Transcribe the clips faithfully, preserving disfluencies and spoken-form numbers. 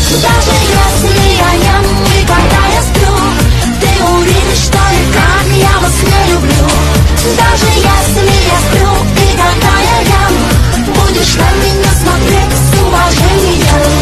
Даже если я ем и когда я сплю, ты увидишь, что никак я вас не люблю. Даже если я сплю и когда я ем, будешь на меня смотреть с уважением.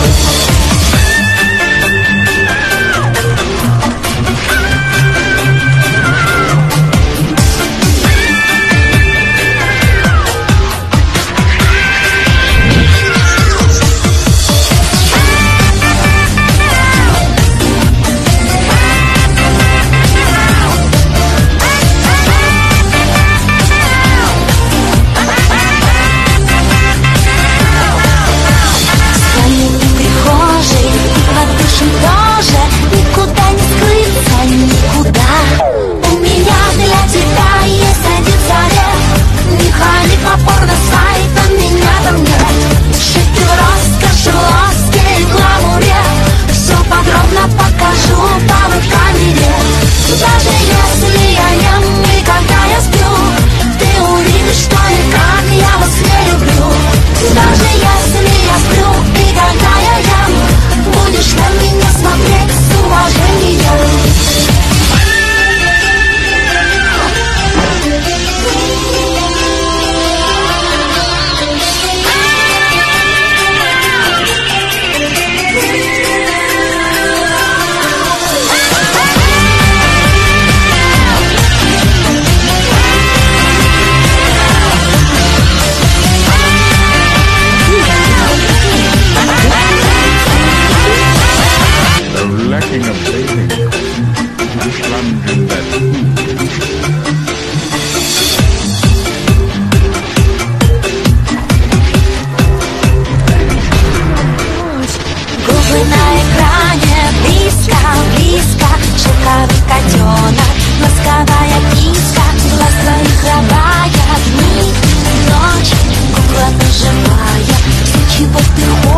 Тоже никуда не скрыться, никуда. У меня для тебя есть один совет: не ходи по порно-сайтам, меня там нет. Жить в роскоши, в ласке и гламуре, все подробно покажу по веб-камере. Даже если я ем и когда я сплю, ты увидишь, что никак я вас не люблю. Даже если я сплю и когда я ем, будешь на меня смотреть с уважением. Lacking a bathing, you plunge in that. Губы на экране, близко, близко. Шелковый котенок, ласковая киска. Глаза их рабая, дни, ночь. Кукла ты живая, все, чего ты хочешь.